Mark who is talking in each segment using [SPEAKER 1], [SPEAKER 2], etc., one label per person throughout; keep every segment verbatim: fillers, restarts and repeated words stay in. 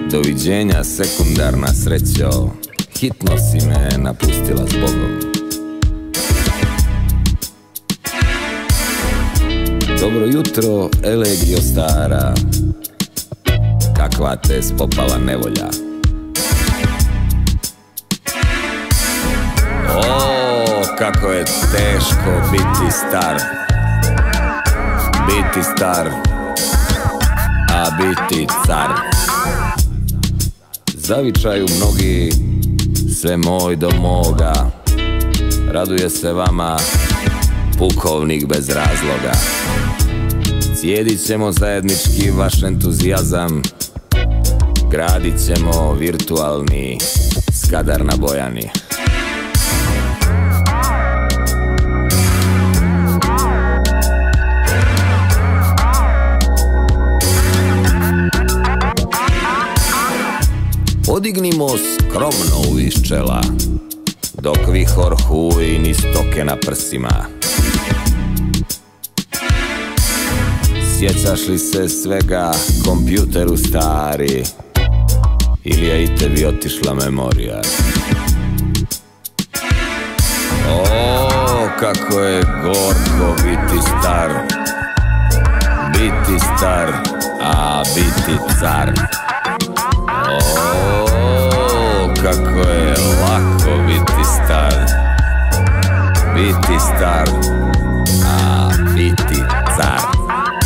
[SPEAKER 1] Doviđenja sekundarna srećo, hitno si me napustila s Bogom. Dobro jutro, elegio stara, kakva te spopala nevolja. O, kako je teško biti star, biti star, a biti car. Zavičaju mnogi, sve moj do moga, raduje se vama pukovnik bez razloga. Cijedit ćemo zajednički vaš entuzijazam, gradit ćemo virtualni Skadar na Bojani. Podignimo skromno u iščela, dok vihor huji niz stoke na prsima. Sjećaš li se svega, kompjuteru stari, ili je i tebi otišla memorija? O, kako je gorko biti star, biti star, a biti car. O, kako je lako biti star, biti star, a biti car.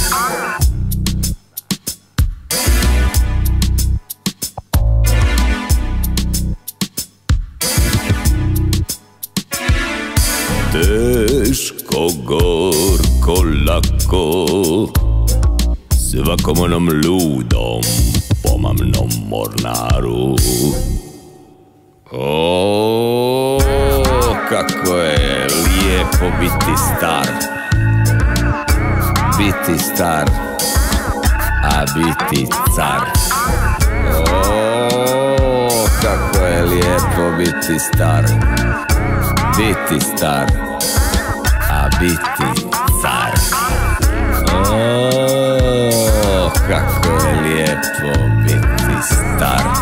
[SPEAKER 1] Teško, gorko, lako, svakom onom ludom pomamnom mornaru. O, kako je lijepo biti star, biti star, a biti car. O, kako je lijepo biti star, biti star, a biti car. O, kako je lijepo biti star.